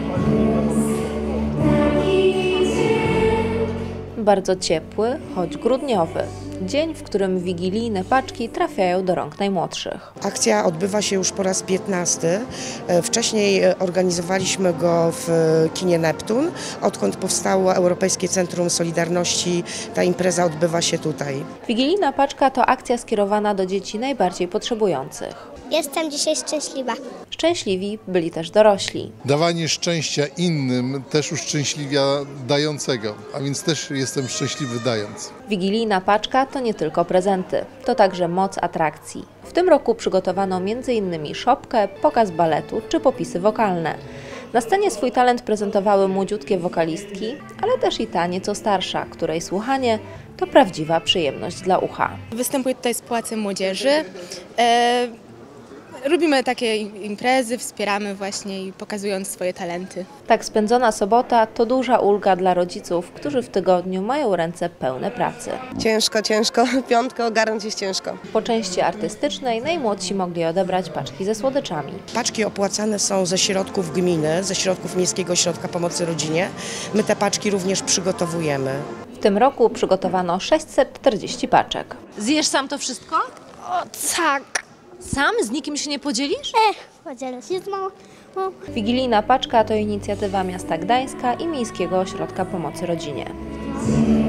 Bardzo ciepły, choć grudniowy. Dzień, w którym wigilijne paczki trafiają do rąk najmłodszych. Akcja odbywa się już po raz 15. Wcześniej organizowaliśmy go w kinie Neptun. Odkąd powstało Europejskie Centrum Solidarności, ta impreza odbywa się tutaj. Wigilijna paczka to akcja skierowana do dzieci najbardziej potrzebujących. Jestem dzisiaj szczęśliwa. Szczęśliwi byli też dorośli. Dawanie szczęścia innym też uszczęśliwia dającego, a więc też jestem szczęśliwy dając. Wigilijna paczka to nie tylko prezenty, to także moc atrakcji. W tym roku przygotowano m.in. szopkę, pokaz baletu czy popisy wokalne. Na scenie swój talent prezentowały młodziutkie wokalistki, ale też i ta nieco starsza, której słuchanie to prawdziwa przyjemność dla ucha. Występuję tutaj z Pałacem Młodzieży. Lubimy takie imprezy, wspieramy właśnie i pokazując swoje talenty. Tak spędzona sobota to duża ulga dla rodziców, którzy w tygodniu mają ręce pełne pracy. Ciężko. Piątkę ogarnąć jest ciężko. Po części artystycznej najmłodsi mogli odebrać paczki ze słodyczami. Paczki opłacane są ze środków gminy, ze środków Miejskiego Ośrodka Pomocy Rodzinie. My te paczki również przygotowujemy. W tym roku przygotowano 640 paczek. Zjesz sam to wszystko? O, tak. Sam? Z nikim się nie podzielisz? Podzielę się z mamą. Wigilijna paczka to inicjatywa miasta Gdańska i Miejskiego Ośrodka Pomocy Rodzinie.